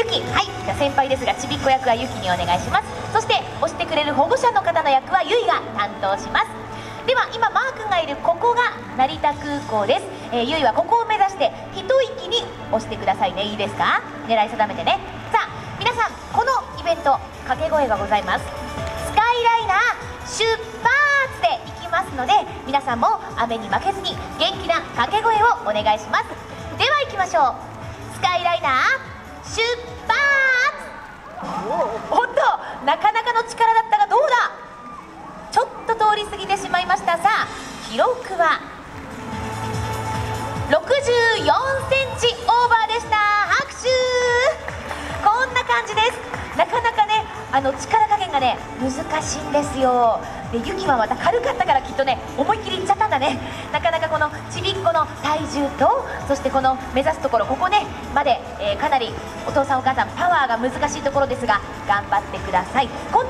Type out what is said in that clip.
き、はい、じゃあ先輩ですがちびっこ役はゆきにお願いします。そして押してくれる保護者の方の役はゆいが担当します。では今マークがいるここが成田空港です。ゆいはここを目指して一息に押してくださいね。いいですか？狙い定めてね。さあ皆さん、このイベント掛け声がございます。スカイライナー出発でいきますので、皆さんも雨に負けずに元気な掛け声をお願いします。では行きましょう。スカイライナー出発。おっと、なかなかの力だったがどうだ。ちょっと通り過ぎてしまいました。さあ記録は64センチオーバーでした。拍手。こんな感じです。なかなかね、力加減がね難しいんですよ。でゆきはまた軽かったからきっとね思いっきりいっちゃったんだね。なかなかこのちびっこの体重と、そしてこの目指すところ、ここねまで、かなりお父さんお母さんパワーが難しいところですが頑張ってください。